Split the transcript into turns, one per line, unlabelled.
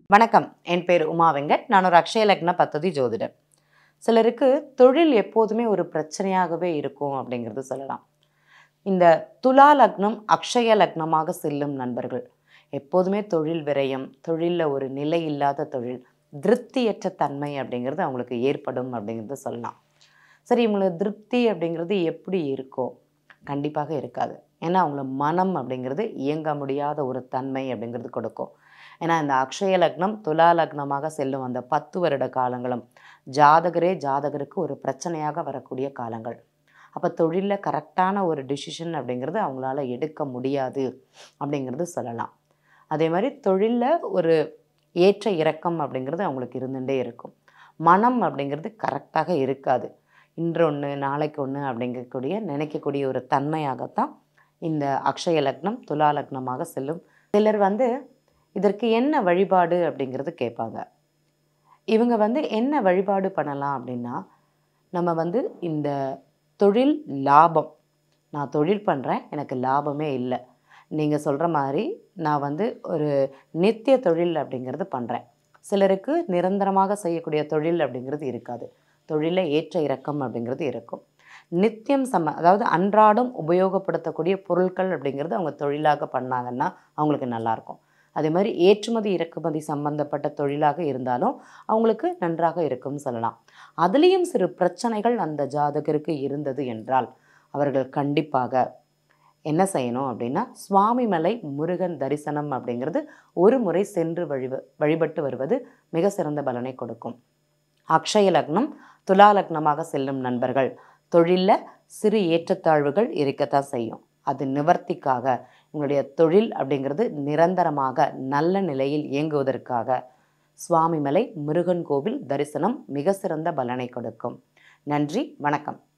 வணக்கம். என் பேர் உமா வெங்கட். நான் ஒரு அக்ஷய லக்ன பத்ததி ஜோதிடர். சிலருக்கு தொழில் எப்போதுமே ஒரு பிரச்சனையாகவே இருக்கும் அப்படிங்கிறது சொல்லலாம். இந்த துலா லக்னம் அக்ஷய லக்னமாக செல்லும் நண்பர்கள் எப்போதுமே தொழில் விரயம், தொழிலில் ஒரு நிலை இல்லாத தொழில், திருப்தியற்ற தன்மை அப்படிங்கிறது அவங்களுக்கு ஏற்படும் அப்படிங்கிறது சொல்லலாம். சரி, இவங்களுக்கு திருப்தி அப்படிங்கிறது எப்படி இருக்கும்? கண்டிப்பாக இருக்காது. ஏன்னா அவங்கள மனம் அப்படிங்கிறது இயங்க முடியாத ஒரு தன்மை அப்படிங்கிறது கொடுக்கும். ஏன்னா இந்த அக்ஷய லக்னம் துலா லக்னமாக செல்லும் அந்த 10 வருட காலங்களும் ஜாதகருக்கு ஒரு பிரச்சனையாக வரக்கூடிய காலங்கள். அப்போ தொழிலில் கரெக்டான ஒரு டிசிஷன் அப்படிங்கிறது அவங்களால எடுக்க முடியாது அப்படிங்கிறது சொல்லலாம். அதே மாதிரி தொழிலில் ஒரு ஏற்ற இறக்கம் அப்படிங்கிறது அவங்களுக்கு இருந்துகிட்டே இருக்கும். மனம் அப்படிங்கிறது கரெக்டாக இருக்காது. இன்று ஒன்று நாளைக்கு ஒன்று அப்படிங்கக்கூடிய நினைக்கக்கூடிய ஒரு தன்மையாகத்தான் இந்த அக்ஷய லக்னம் துலா லக்னமாக செல்லும். சிலர் இதற்கு என்ன வழிபாடு அப்படிங்கிறது கேட்பாங்க. இவங்க என்ன வழிபாடு பண்ணலாம் அப்படின்னா, நம்ம இந்த தொழில் லாபம், நான் தொழில் பண்ணுறேன், எனக்கு லாபமே இல்லை, நீங்கள் சொல்கிற மாதிரி நான் ஒரு நித்திய தொழில் அப்படிங்கிறது பண்ணுறேன். சிலருக்கு நிரந்தரமாக செய்யக்கூடிய தொழில் அப்படிங்கிறது இருக்காது. தொழிலில் ஏற்ற இறக்கம் அப்படிங்கிறது இருக்கும். நித்தியம் அதாவது அன்றாடம் உபயோகப்படுத்தக்கூடிய பொருட்கள் அப்படிங்கிறது அவங்க தொழிலாக பண்ணாங்கன்னா அவங்களுக்கு நல்லாயிருக்கும். அதே மாதிரி ஏற்றுமதி இறக்குமதி சம்பந்தப்பட்ட தொழிலாக இருந்தாலும் அவங்களுக்கு நன்றாக இருக்கும்னு சொல்லலாம். அதுலேயும் சிறு பிரச்சனைகள் அந்த ஜாதகருக்கு இருந்தது என்றால் அவர்கள் கண்டிப்பாக என்ன செய்யணும் அப்படின்னா, சுவாமிமலை முருகன் தரிசனம் அப்படிங்கிறது ஒரு முறை சென்று வழிபட்டு வருவது மிக சிறந்த பலனை கொடுக்கும். அக்ஷய லக்னம் துலா லக்னமாக செல்லும் நண்பர்கள் தொழிலில் சிறு ஏற்றத்தாழ்வுகள் இருக்கத்தான் செய்யும். அது நிவர்த்திக்காக உங்களுடைய தொழில் அப்படிங்கிறது நிரந்தரமாக நல்ல நிலையில் இயங்குவதற்காக சுவாமிமலை முருகன் கோவில் தரிசனம் மிக சிறந்த பலனை கொடுக்கும். நன்றி, வணக்கம்.